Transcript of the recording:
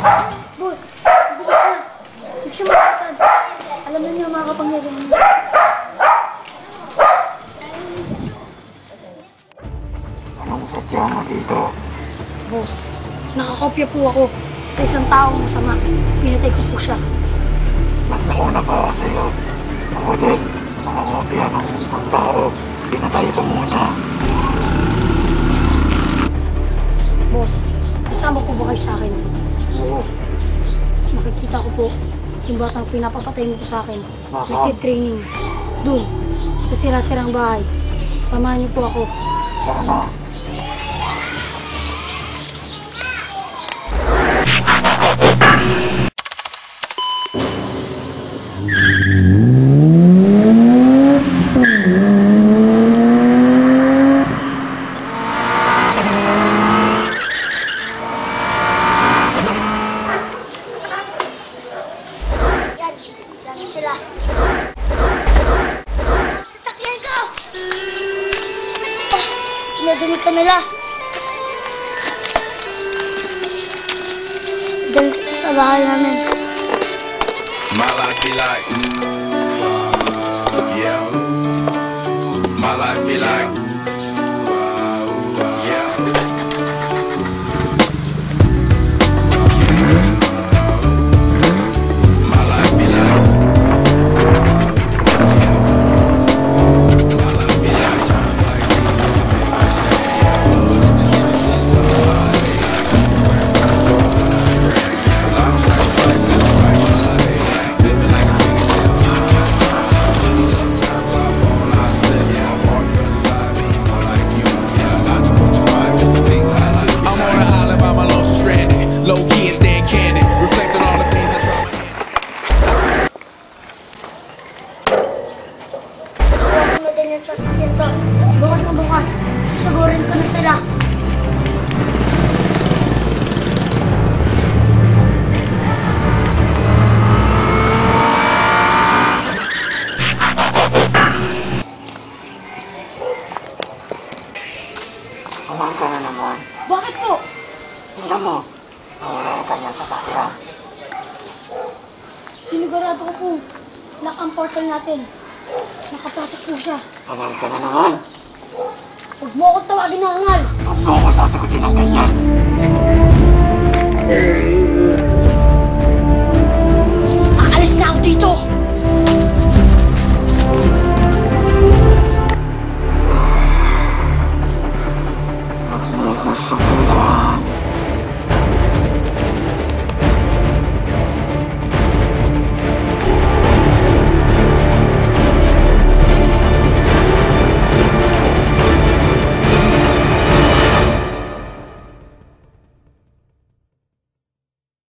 Boss, bilis na. Hindi siya makakatan. Alam na niyo mga kapangyarihan niya. Anong sadya mo dito? Boss, nakakopya po ako sa isang taong masama. Pinatay ko po siya. Mas nauna pa ako sa'yo. Ako din, nakakopya ng isang tao. Pinatay ko muna. Boss, kasama po ba kayo sa akin? Oo. Makikita ko po yung batang pinapapatay mo sa akin. Baka? Naked training. Doon, sa sira-sirang bahay. Samahan niyo po ako. Sana. Lagi sila. Sasakyan ko! Pinadunod ka nila. Dahil sa bahay namin. My life be like, yeah. My life be like, yeah. My life be like, my life be like, I'm sacrificing living like a fingertip. Sometimes I fall, I slip. My heart feels like me, more like you. Yeah, I just want to find the things I like. I'm on an island by my lonesome stranded, low key and staying candid, reflect on all the things I try to handle. Huwag mo din yung sasakyan ko. Bukas na bukas. Susugurin ko na sila. Kumain ka na naman. Bakit po? Tingnan mo. Nawala yung kanyang sasakyan. Sinigurado ko po. Lock ang portal natin. Nakapasok po siya. Kumain ka na naman. Huwag mo akong tawagin na angal. Huwag mo ako sasagutin ng ganyan.